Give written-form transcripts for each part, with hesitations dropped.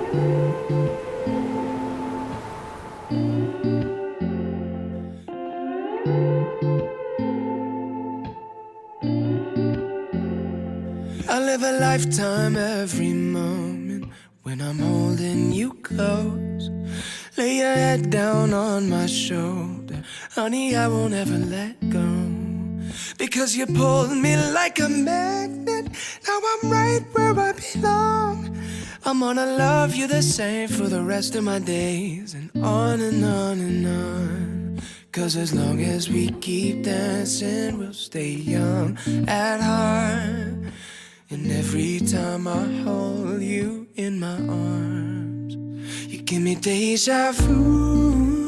I live a lifetime every moment when I'm holding you close. Lay your head down on my shoulder, honey, I won't ever let go. Because you pulled me like a magnet, now I'm right where I belong. I'm gonna love you the same for the rest of my days, and on and on and on. Cause as long as we keep dancing, we'll stay young at heart. And every time I hold you in my arms, you give me deja vu.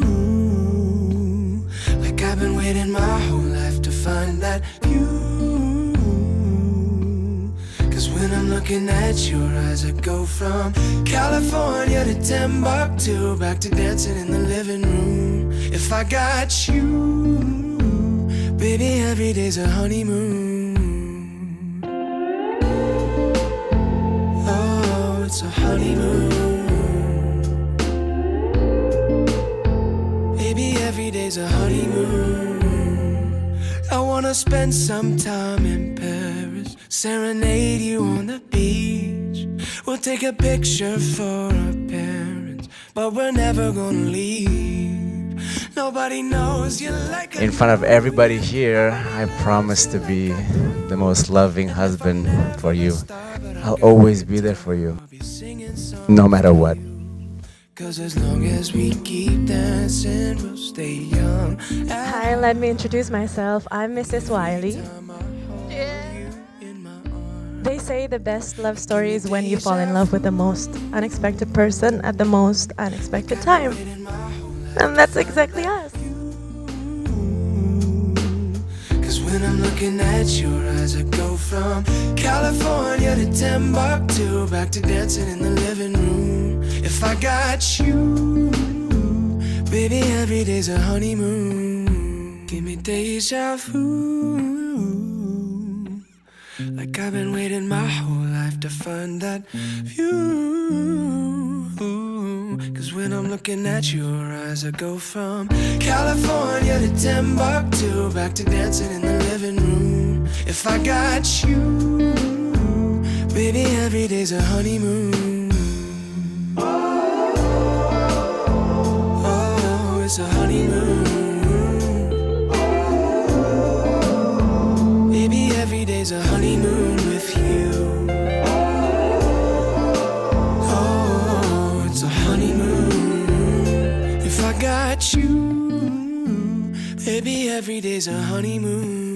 Like I've been waiting my whole life to find that view. Cause when I'm looking at your eyes, I go from California to Timbuktu, back to dancing in the living room. If I got you, baby, every day's a honeymoon. It's a honeymoon. Baby, every day's a honeymoon. I wanna spend some time in Paris, serenade you on the beach. We'll take a picture for our parents, but we're never gonna leave. Nobody knows you like in front of everybody here, I promise to be the most loving husband for you. I'll always be there for you, no matter what. Cause as long as we keep dancing, we'll stay young. Hi, let me introduce myself. I'm Mrs. Wyllie. They say the best love story is when you fall in love with the most unexpected person at the most unexpected time. And that's exactly us. When I'm looking at your eyes, I go from California to Timbuktu, back to dancing in the living room. If I got you, baby, every day's a honeymoon. Give me deja vu. Like I've been waiting my whole life to find that view. Cause when I'm looking at your eyes, I go from California to Timbuktu, back to dancing in the living room. If I got you, baby, every day's a honeymoon. Oh, it's a honeymoon. Baby, every day's a honeymoon with you. If I got you, baby, every day's a honeymoon.